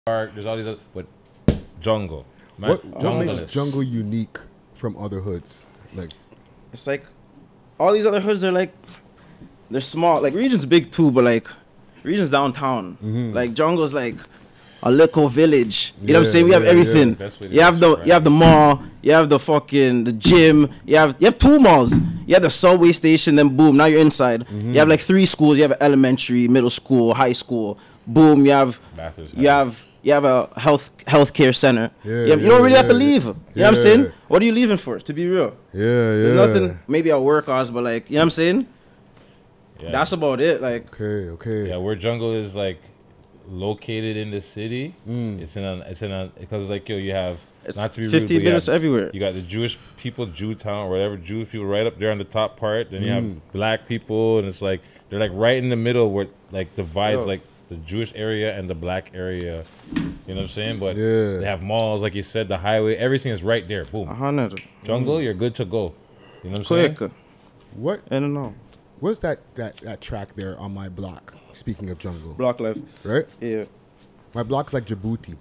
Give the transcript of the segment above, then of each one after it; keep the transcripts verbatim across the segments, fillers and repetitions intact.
Park. There's all these other, but jungle. Man, What, what jungle makes jungle unique from other hoods? Like, it's like all these other hoods are like they're small. Like Region's big too, but like Region's downtown. mm-hmm. Like Jungle's like a little village. You Yeah, know what I'm saying? We have yeah, everything. yeah. You have the you have the mall. You have the fucking the gym. You have you have two malls. You have the subway station. Then boom, now you're inside. Mm-hmm. You have like three schools. You have elementary, middle school, high school. Boom, you have Bathurst you have you have a health healthcare center. Yeah, you, have, you yeah, don't really yeah, have to yeah. leave. You Yeah. know what I'm saying? What are you leaving for? To be real, yeah, yeah. there's nothing. Maybe at work hours, but like you know what I'm saying. Yeah. That's about it. Like Okay, okay. Yeah, where jungle is like located in the city, Mm. it's in a, it's in a, because like yo, you have it's not to be rude, fifteen but you minutes have- everywhere. You got the Jewish people, Jewtown, or whatever, Jewish people right up there on the top part. Then you Mm. have black people, and it's like they're like right in the middle where like divides Yo. like the Jewish area and the black area. You know what I'm saying? But Yeah. they have malls, like you said, the highway, everything is right there. Boom, A hundred. jungle, you're good to go. You know what I'm saying? Quick. What I don't know. what's that, that that track there on my block? Speaking of jungle, Block life. right? Yeah. My block's like Djibouti.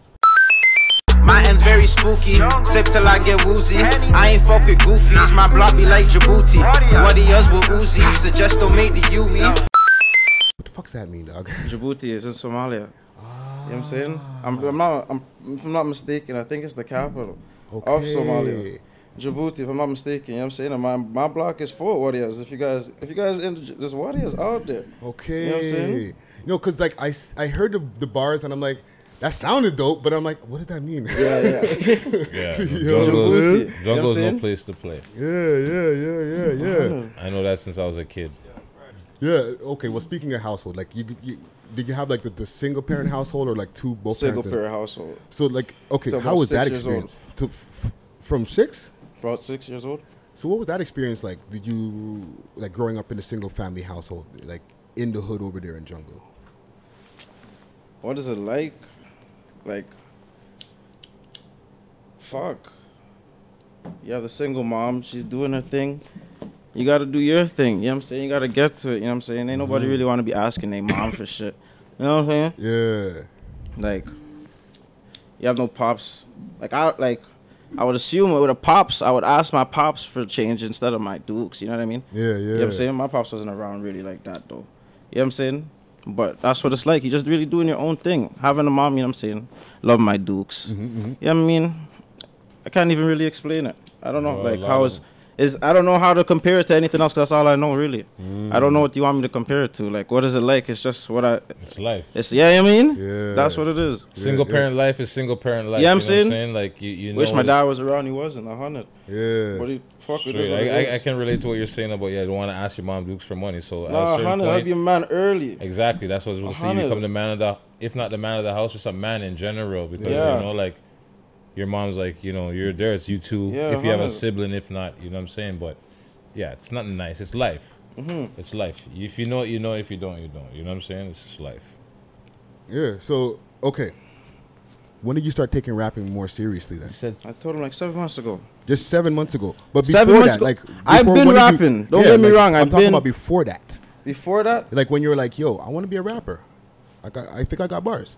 My end's very spooky. Sip till I get woozy. I ain't fuck with goofies. My block be like Djibouti. What he does with Uzi. Suggest don't make the U E. What the fuck's that mean, dog? Djibouti is in Somalia. You know what I'm saying? I'm, I'm not. I'm, if I'm not mistaken, I think it's the capital of Somalia. Djibouti, if I'm not mistaken. You know what I'm saying? And my my block is full of warriors. If you guys, if you guys into there's warriors out there. Okay. You know what I'm saying? You know, cause like I, s- I heard the, the bars and I'm like, that sounded dope, but I'm like, what does that mean? Yeah, yeah. Yeah, You jungle, know what I'm saying? Djibouti. You know what jungle I'm is no saying? place to play. yeah, yeah, yeah, yeah, yeah. I know that since I was a kid. Yeah. Okay. Well, speaking of household, like you, you did you have like the, the single parent household or like two both Single parents? parent household. So like, okay, Till how about was that six years old. experience? To, f- from six? About six years old. So what was that experience like? Did you like growing up in a single family household, like in the hood over there in jungle? What is it like? Like, fuck. You have the single mom. She's doing her thing. You gotta do your thing. You know what I'm saying? You gotta get to it. You know what I'm saying? Ain't nobody really want to be asking their mom for shit. You know what I'm saying? Yeah. Like, you have no pops. Like I like, I would assume with a pops, I would ask my pops for change instead of my dukes. You know what I mean? Yeah, yeah. You know what I'm saying? My pops wasn't around really like that though. You know what I'm saying? But that's what it's like. You just really doing your own thing. Having a mom, you know what I'm saying? Love my dukes. Mm-hmm, mm-hmm. You know what I mean? I can't even really explain it. I don't know. Well, a like lot how of- is is I don't know how to compare it to anything else 'cause that's all I know really. Mm. I don't know what you want me to compare it to. Like what is it like? It's just what I It's life. it's yeah, you know what I mean? Yeah. That's what it is. Single yeah. parent life is single parent life. Yeah, I'm you know what saying? Like you, you know Wish my what- dad was around, he wasn't a hundred. Yeah. What do you fuck with Straight. this? What it I, I, I is. can relate to what you're saying about yeah, I don't want to ask your mom dukes for money. So at a Nah, certain hundred, point, I'd be a man early. exactly. That's what I was going to say. You hundred. become the man of the, if not the man of the house, just a man in general. Because Yeah. you know, like your mom's like, you know, you're there. It's you two. Yeah, if you have a hundred. sibling, if not, you know what I'm saying. But yeah, it's nothing nice. It's life. Mm-hmm. It's life. If you know it, you know. If you don't, you don't. You know what I'm saying? It's just life. Yeah. So okay. When did you start taking rapping more seriously then? I said I told him like seven months ago. Just seven months ago. But before Seven months that, ago- like I've before- been when did you- rapping. Don't get me like, wrong, I'm I've talking been- about before that. Before that, Like when you were like, "Yo, I want to be a rapper." I got. I think I got bars.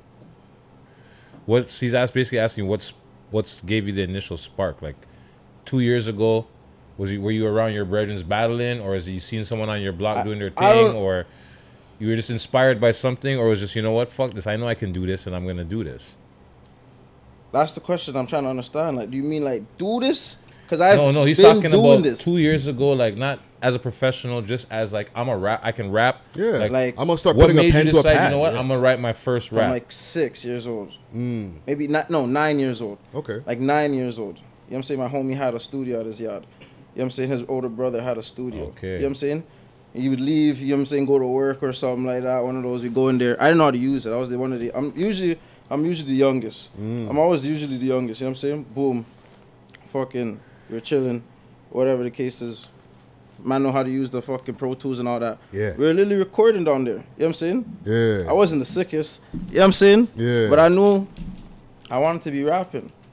what's he's asked basically asking what's what's gave you the initial spark? Like two years ago, was you were you around your brethrens battling, or has you seen someone on your block I- doing their I thing, don't- or you were just inspired by something, or was just you know what, fuck this, I know I can do this, and I'm gonna do this. that's the question I'm trying to understand. Like, do you mean like do this? Because I've no, no, he's been talking doing about this. two years ago, like not as a professional, just as like I'm a rap, I can rap. Yeah. like, Like, I'm gonna start what putting a made you pen to a decide? pad. You know what, yeah. I'm gonna write my first from rap. like six years old. Mm, Maybe not. No, nine years old. okay. Like nine years old. You know what I'm saying? My homie had a studio at his yard. You know what I'm saying? His older brother had a studio. Okay. You know what I'm saying? And you would leave, you know what I'm saying, go to work or something like that. One of those, we go in there. I didn't know how to use it. I was the one of the, I'm usually, I'm usually the youngest. Mm. I'm always usually the youngest, you know what I'm saying? Boom. Fucking, we're chilling. Whatever the case is. Man know how to use the fucking Pro Tools and all that. Yeah. We were literally recording down there. You know what I'm saying? Yeah. I wasn't the sickest. You know what I'm saying? Yeah. But I knew I wanted to be rapping.